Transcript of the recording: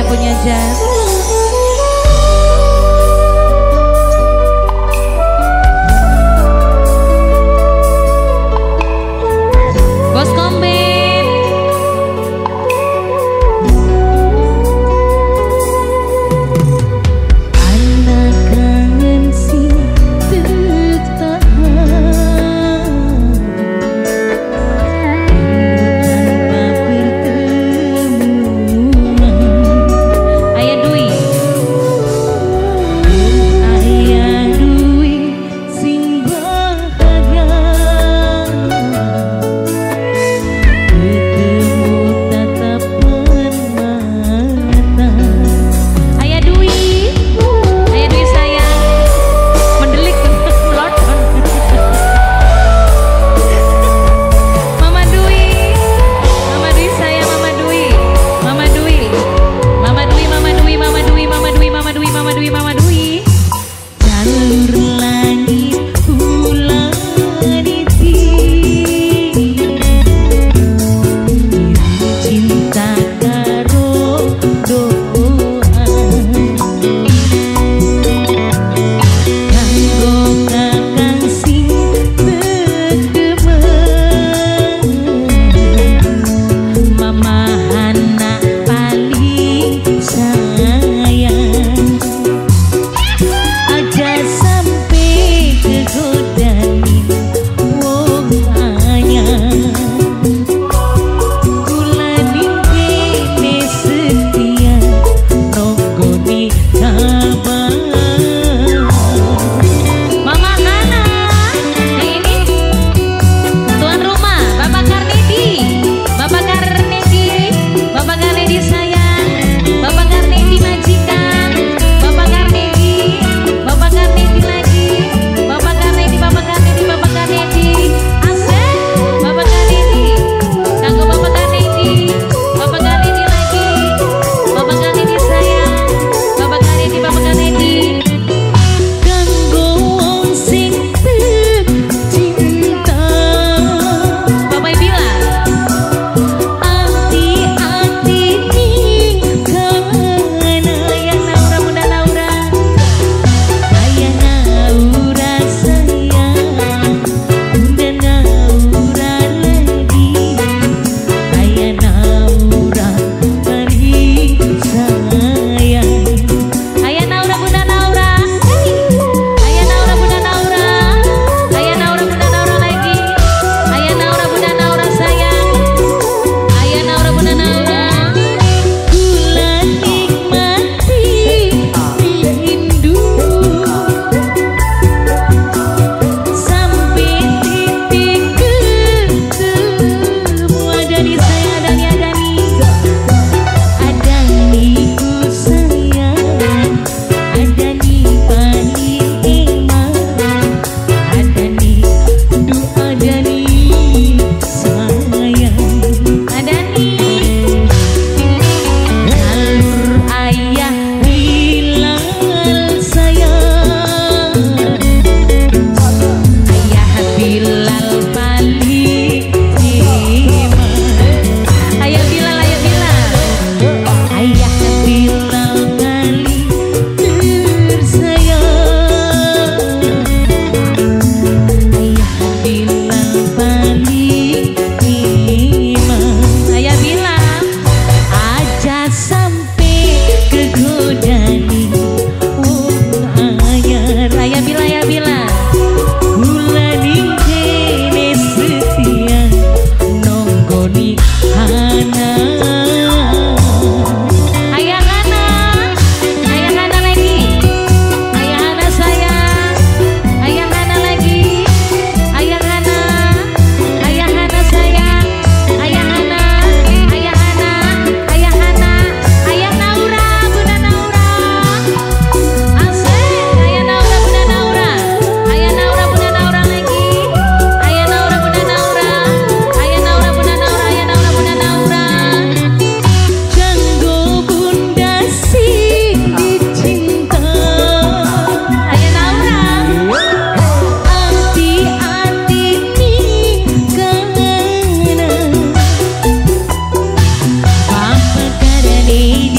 yang punya jazz. Bos Kombin. Anak kangen si tertahan tanpa pertemuan. Ayah Dwi. Ayah Dwi sing bahagia ketemu tatapan mata. Ayah Dwi. Ayah Dwi sayang. Mendelik melodon. Mama Dwi. Mama Dwi sayang Mama Dwi. Mama Dwi. Mama Dwi, Mama Dwi, Mama Dwi, Mama Dwi, Mama Dwi, Mama Dwi, Mama Dwi. Jalur langit bulan itu cinta karo doa kanggo kakang sing tegemen mama anak paling sayang aja sampai kegodain wong anyar kula ningkene setia nogoni kabar Mama Hana. Yang ini tuan rumah Bapak Karnedi. Bapak Karnedi. Bapak Karnedi sayang. Bapak Karnedi majikan. Bapak Karnedi. Bapak Karnedi lagi. Bapak Karnedi, Bapak Karnedi, Bapak Karnedi. Asep. Bapak Karnedi. Kanggo Bapak Karnedi. Bapak Karnedi lagi. Bapak Karnedi sayang. Bapak Karnedi, Bapak Karnedi. kanggo wong sing cinta Bapak Bila. ati-ati ningkana Ayah Naura, Bunda Naura. ayah Naura sayang bunda Naura lagi ayah Naura paling sayang Ayah Naura, Bunda Naura. Ayah Naura, Bunda Naura. Ayah Naura, Bunda Naura lagi. Ayah Naura, Bunda Naura sayang. Ayah Naura, Bunda Naura. kula nikmati rindu sampai titik ketemu adani saya adani ku sayang adani paling emak adani doa adani sayang Adani. jalur ayah Bilal sayang ayah Bilal paling iman Ayah Bilal, Ayah Bilal. ayah Bilal paling tersayang ayah Bilal paling iman Ayah Bilal. aja sampai kegodani wong anyar Ayah Bilal, Ayah Bilal. kula ningkene setia nonggoni hana Ayah Hana. Ayah Hana lagi. Ayah Hana sayang. Ayah Hana lagi. Ayah Hana. Ayah Hana sayang. Ayah Hana. Ayah Hana. Ayah Hana. Ayah Naura, Bunda Naura. Asik. Ayah Naura, Bunda Naura. Ayah Naura, Bunda Naura lagi. Ayah Naura, Bunda Naura. Ayah Naura, Bunda Naura. Ayah Naura, Bunda Naura. kanggo bunda sing dicinta Ayah Naura. ati-ati ningkana Bapak Karnedi